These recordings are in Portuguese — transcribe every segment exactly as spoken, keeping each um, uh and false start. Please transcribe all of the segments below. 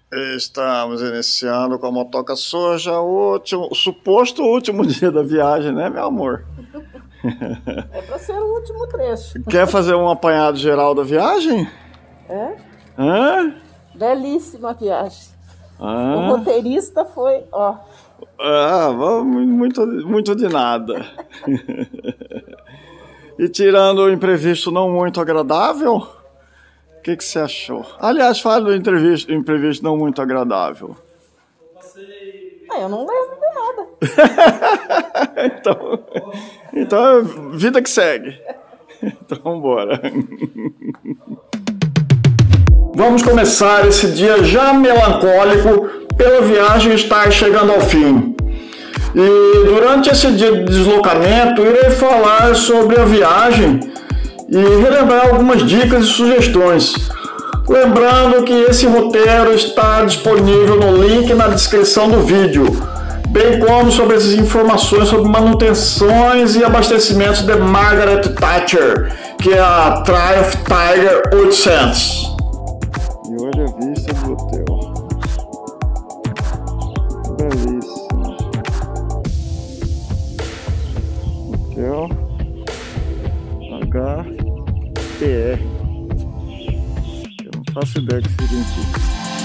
Estamos iniciando com a motoca suja, o, último, o suposto último dia da viagem, né, meu amor? É para ser o último trecho. Quer fazer um apanhado geral da viagem? É? Hã? Belíssima viagem. Ah. O roteirista foi, ó. Ah, muito, muito de nada. E tirando o imprevisto não muito agradável, o que, que você achou? Aliás, fala do imprevisto, imprevisto não muito agradável. Ah, eu não lembro de nada. então, então, vida que segue. Então, bora. Vamos começar esse dia já melancólico pela viagem estar chegando ao fim. E durante esse dia de deslocamento, irei falar sobre a viagem e relembrar algumas dicas e sugestões. Lembrando que esse roteiro está disponível no link na descrição do vídeo, bem como sobre as informações sobre manutenções e abastecimentos de Margaret Thatcher, que é a Triumph Tiger oitocentos. E hoje a vista do hotel. Belíssimo. Hotel H P R. Eu não faço ideia do que significa.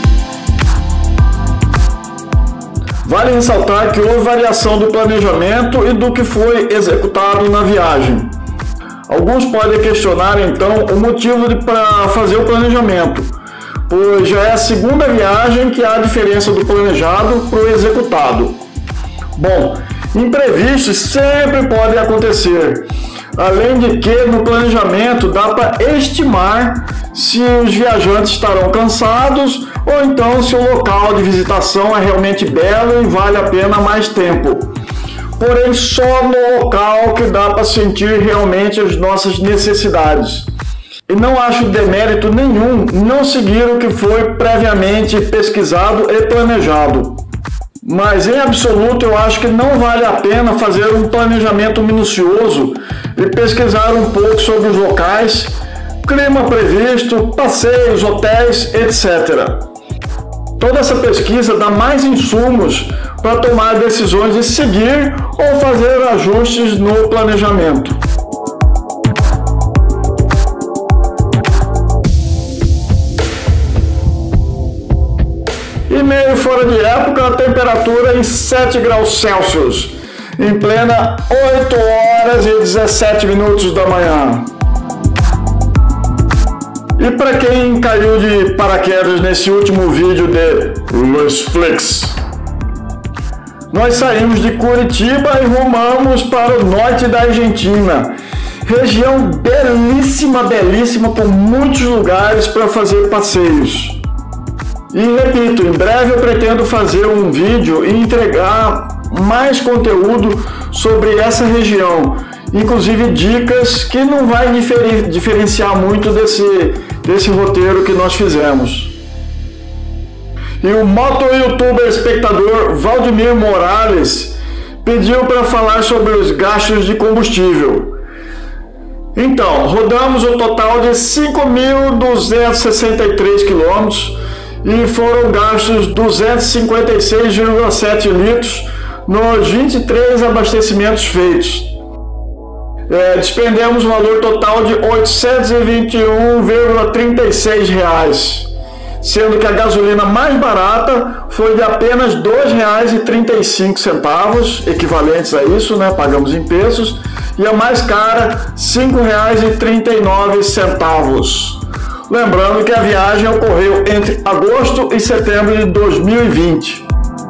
Vale ressaltar que houve variação do planejamento e do que foi executado na viagem. Alguns podem questionar então o motivo para fazer o planejamento, pois já é a segunda viagem que há diferença do planejado para o executado. Bom, imprevistos sempre podem acontecer, além de que no planejamento dá para estimar se os viajantes estarão cansados ou então se o local de visitação é realmente belo e vale a pena mais tempo. Porém, só no local que dá para sentir realmente as nossas necessidades. E não acho demérito nenhum não seguir o que foi previamente pesquisado e planejado. Mas em absoluto eu acho que não vale a pena fazer um planejamento minucioso e pesquisar um pouco sobre os locais, clima previsto, passeios, hotéis, etcétera. Toda essa pesquisa dá mais insumos para tomar decisões de seguir ou fazer ajustes no planejamento. E meio fora de época, a temperatura em sete graus Celsius, em plena oito horas e dezessete minutos da manhã. E para quem caiu de paraquedas nesse último vídeo de Netflix, nós saímos de Curitiba e rumamos para o norte da Argentina, região belíssima, belíssima, com muitos lugares para fazer passeios. E repito, em breve eu pretendo fazer um vídeo e entregar mais conteúdo sobre essa região, inclusive dicas que não vai diferen- diferenciar muito desse, desse roteiro que nós fizemos. E o moto-youtuber espectador Valdemir Morales pediu para falar sobre os gastos de combustível. Então, rodamos um total de cinco mil duzentos e sessenta e três quilômetros e foram gastos duzentos e cinquenta e seis vírgula sete litros nos vinte e três abastecimentos feitos. É, despendemos um valor total de oitocentos e vinte e um vírgula trinta e seis reais, sendo que a gasolina mais barata foi de apenas dois reais e trinta e cinco centavos, equivalentes a isso, né? Pagamos em pesos, e a mais cara, cinco reais e trinta e nove centavos. Lembrando que a viagem ocorreu entre agosto e setembro de dois mil e vinte.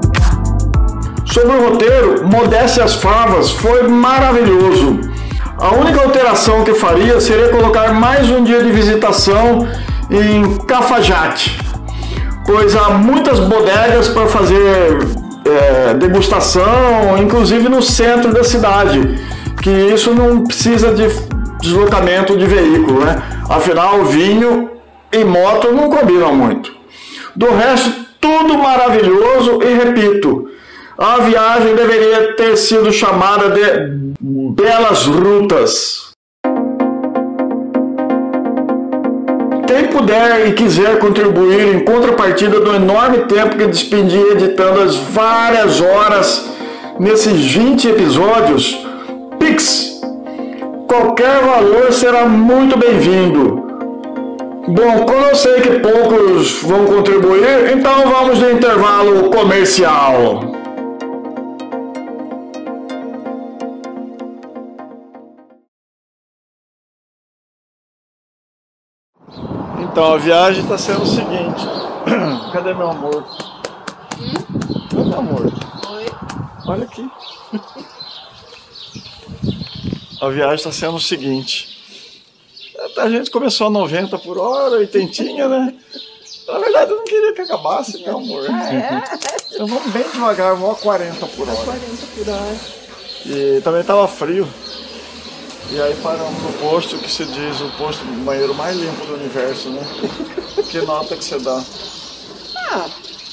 Sobre o roteiro, modéstia às favas, foi maravilhoso. A única alteração que faria seria colocar mais um dia de visitação em Cafajate, pois há muitas bodegas para fazer é, degustação, inclusive no centro da cidade, que isso não precisa de deslocamento de veículo, né? Afinal, vinho e moto não combinam muito. Do resto, tudo maravilhoso e repito, a viagem deveria ter sido chamada de Belas Rutas. quem puder e quiser contribuir em contrapartida do enorme tempo que despendi editando as várias horas nesses vinte episódios, Pix. Qualquer valor será muito bem-vindo. Bom, como eu sei que poucos vão contribuir, então vamos no intervalo comercial. Então a viagem está sendo o seguinte. Cadê meu amor? Hum? Cadê meu amor? Oi. Olha aqui. A viagem está sendo o seguinte. A gente começou a noventa por hora, oitentinha, né? Na verdade eu não queria que acabasse, meu amor. É. Eu vou bem devagar, vou a quarenta por hora. quarenta por hora. E também estava frio. E aí paramos no posto, que se diz o posto do banheiro mais limpo do universo, né? Que nota que você dá? Ah,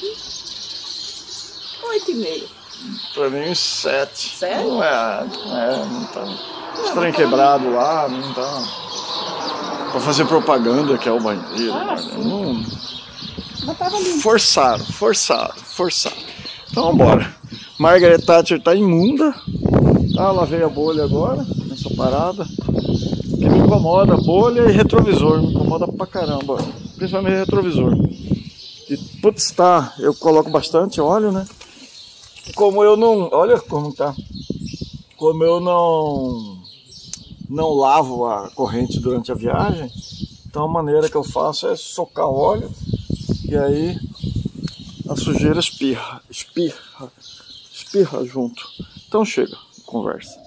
oito e meio. Pra mim, uns sete. Sério? Não é, não é, não tá. Os trem quebrado lá, não tá. Pra fazer propaganda que é o banheiro. Ah, né? Não... Mas tava limpo. Forçaram, forçaram, forçaram. Então vambora. Margaret Thatcher tá imunda. Ah, lavei a bolha agora, nessa parada. O que me incomoda, bolha e retrovisor. Me incomoda pra caramba. Principalmente retrovisor. E putz, tá, eu coloco bastante óleo, né? Como eu não... Olha como tá. Como eu não... Não lavo a corrente durante a viagem. Então a maneira que eu faço é socar óleo. E aí a sujeira espirra. Espirra. Espirra junto. Então chega. Conversa.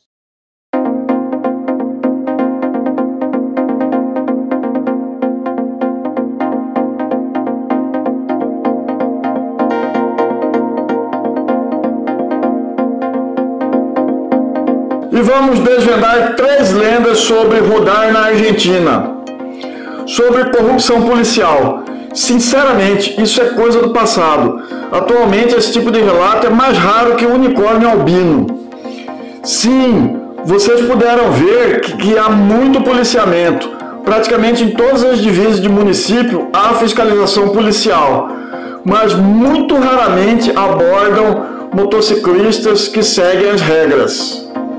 E vamos desvendar três lendas sobre rodar na Argentina. Sobre corrupção policial. Sinceramente, isso é coisa do passado. Atualmente esse tipo de relato é mais raro que o unicórnio albino. Sim, vocês puderam ver que, que há muito policiamento. Praticamente em todas as divisas de município há fiscalização policial, mas muito raramente abordam motociclistas que seguem as regras.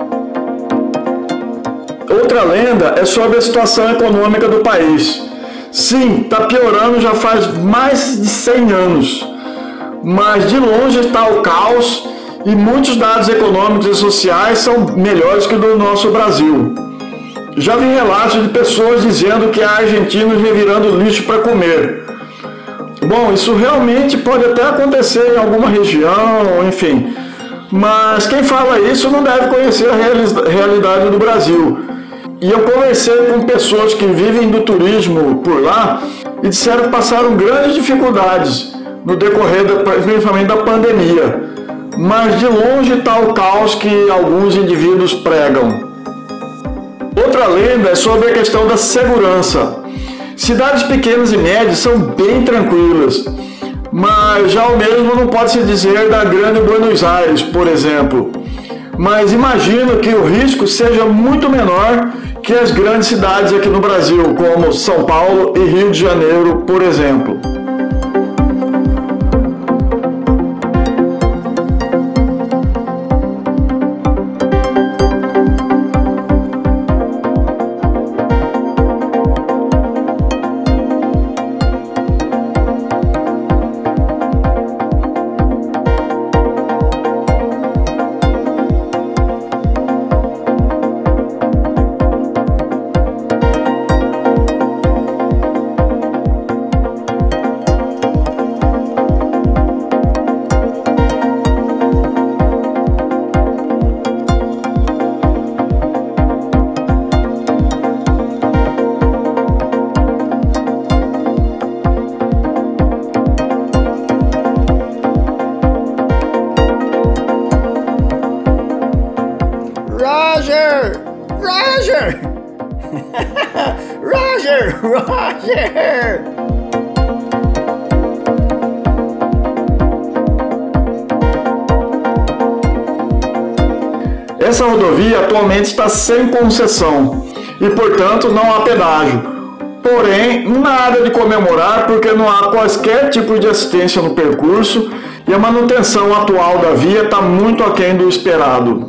Outra lenda é sobre a situação econômica do país. Sim, está piorando já faz mais de cem anos, mas de longe está o caos. E muitos dados econômicos e sociais são melhores que o do nosso Brasil. Já vi relatos de pessoas dizendo que há argentinos revirando lixo para comer. Bom, isso realmente pode até acontecer em alguma região, enfim. Mas quem fala isso não deve conhecer a realidade do Brasil. E eu conversei com pessoas que vivem do turismo por lá e disseram que passaram grandes dificuldades no decorrer, da, principalmente da pandemia. Mas de longe está o caos que alguns indivíduos pregam. Outra lenda é sobre a questão da segurança. Cidades pequenas e médias são bem tranquilas, mas já o mesmo não pode se dizer da grande Buenos Aires, por exemplo. Mas imagino que o risco seja muito menor que as grandes cidades aqui no Brasil, como São Paulo e Rio de Janeiro, por exemplo. Roger! Roger! Roger! Roger! Essa rodovia atualmente está sem concessão e, portanto, não há pedágio. porém nada de comemorar porque não há quaisquer tipo de assistência no percurso e a manutenção atual da via está muito aquém do esperado.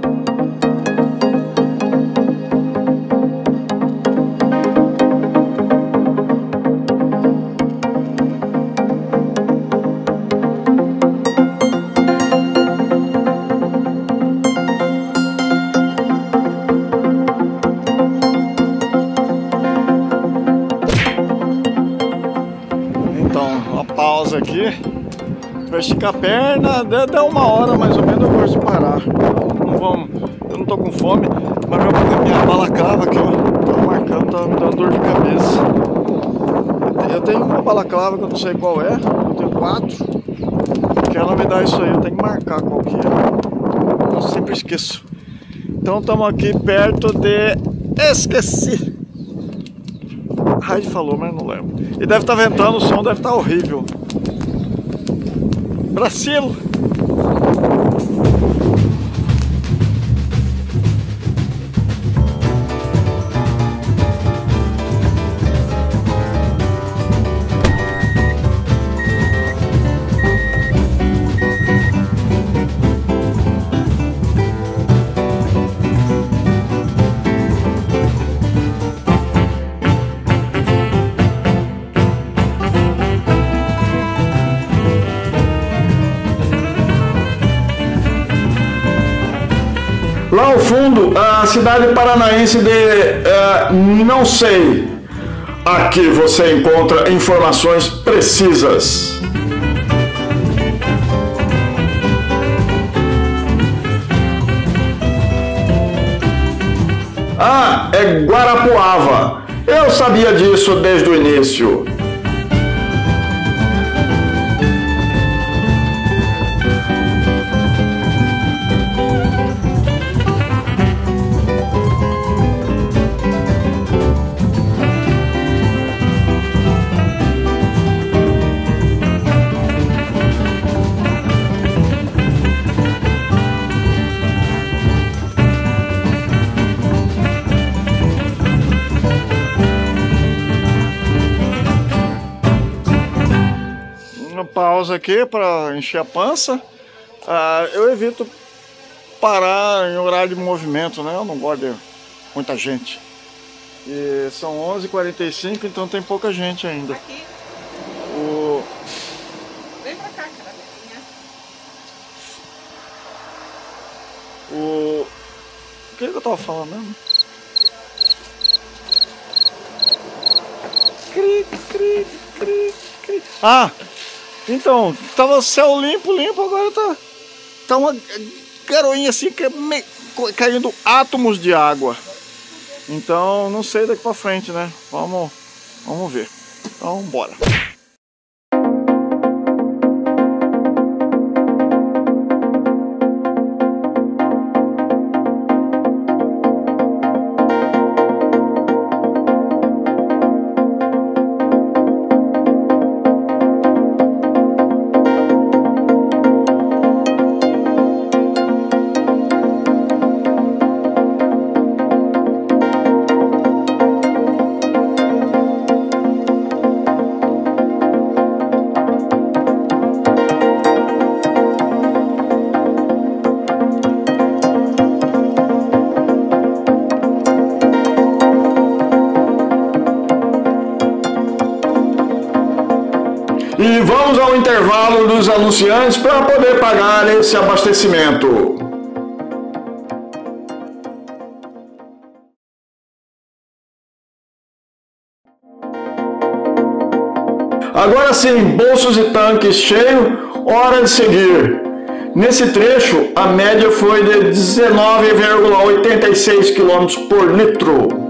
Pausa aqui para esticar a perna, deu uma hora mais ou menos eu gosto de parar. Não vamos, eu não tô com fome, mas minha, minha balaclava aqui, ó, tá marcando, tá me dando dor de cabeça. Eu tenho uma balaclava que eu não sei qual é, eu tenho quatro, que ela me dá isso aí, eu tenho que marcar qual que é. Eu sempre esqueço. Então estamos aqui perto de... Esqueci! Raid falou, mas não lembro. E deve estar ventando, o som deve estar horrível. Brasil! Lá ao fundo, a cidade paranaense de uh, não sei. Aqui você encontra informações precisas. Ah, é Guarapuava. Eu sabia disso desde o início. Pausa aqui para encher a pança. Ah, eu evito parar em horário de movimento, né? Eu não gosto de muita gente. E são onze e quarenta e cinco, então tem pouca gente ainda. Aqui. O... Vem pra cá, cara. O... O que, que eu tava falando mesmo? Cri, cri, cri, cri. Ah! Então, tava céu limpo, limpo, agora tá, tá uma garoinha assim, que é me... caindo átomos de água. Então, não sei daqui pra frente, né? Vamos, vamos ver. Então, bora. E vamos ao intervalo dos anunciantes para poder pagar esse abastecimento. Agora sim, bolsos e tanques cheios, hora de seguir. Nesse trecho, a média foi de dezenove vírgula oitenta e seis quilômetros por litro.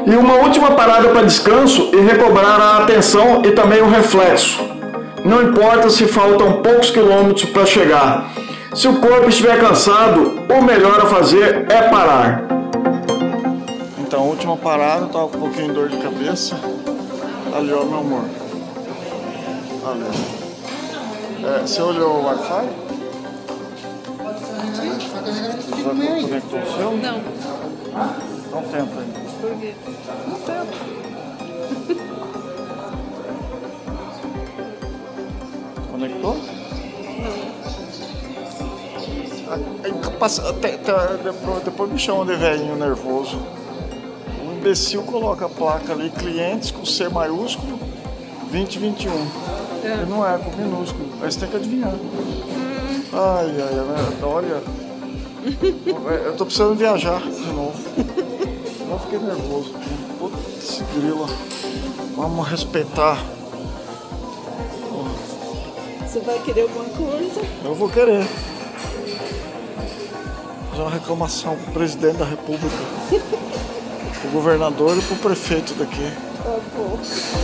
E uma última parada para descanso e recobrar a atenção e também o reflexo. Não importa se faltam poucos quilômetros para chegar. Se o corpo estiver cansado, o melhor a fazer é parar. Então, a última parada, tava com um pouquinho de dor de cabeça. Ali, ó, meu amor. Ali. É, você olhou o Wi-Fi? Já conectou o seu? Não. Não tenta ainda. Por quê? Não tenta. Conectou? Passa, até, até, depois, depois me chama de velhinho nervoso. O imbecil coloca a placa ali, clientes com C maiúsculo, vinte vinte e um. É. E não é com minúsculo. Aí você tem que adivinhar. Hum. Ai, ai, ai, olha. Eu tô precisando viajar de novo. Eu fiquei nervoso. Putz, grila. Vamos respeitar. Você vai querer alguma coisa? Eu vou querer. Fazer uma reclamação pro presidente da república, pro governador e pro prefeito daqui. Tá bom.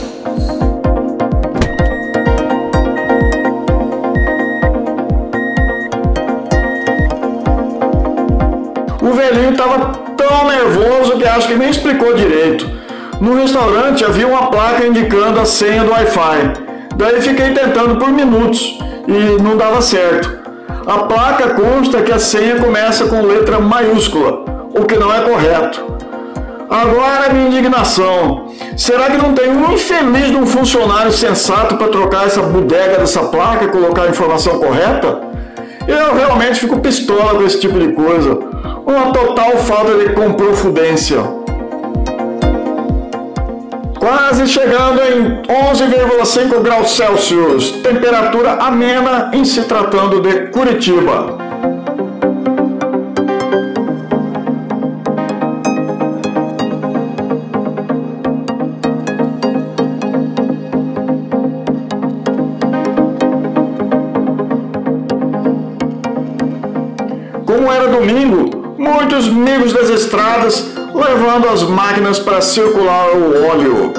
O velhinho estava tão nervoso que acho que nem explicou direito. No restaurante havia uma placa indicando a senha do Wi-Fi. Daí fiquei tentando por minutos e não dava certo. A placa consta que a senha começa com letra maiúscula, o que não é correto. Agora a minha indignação. Será que não tem um infeliz de um funcionário sensato para trocar essa bodega dessa placa e colocar a informação correta? Eu realmente fico pistola com esse tipo de coisa. Uma total falta de comprofudência. Quase chegando em onze vírgula cinco graus Celsius, temperatura amena em se tratando de Curitiba. Como era domingo, muitos amigos das estradas levando as máquinas para circular o óleo.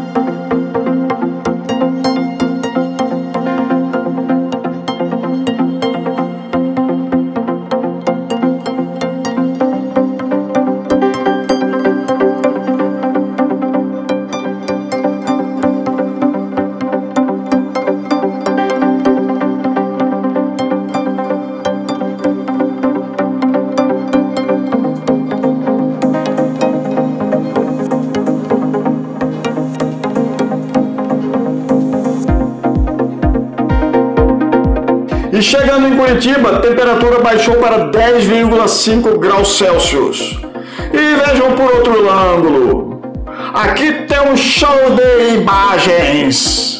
E chegando em Curitiba, a temperatura baixou para dez vírgula cinco graus Celsius. E vejam por outro ângulo. Aqui tem um show de imagens.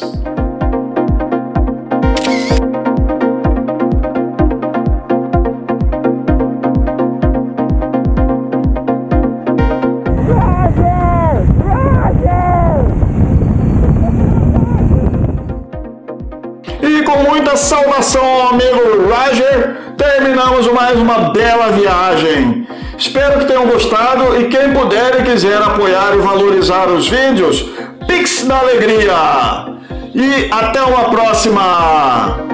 E com muita saudação ao amigo Roger, terminamos mais uma bela viagem. Espero que tenham gostado e quem puder e quiser apoiar e valorizar os vídeos, Pix da Alegria. E até uma próxima!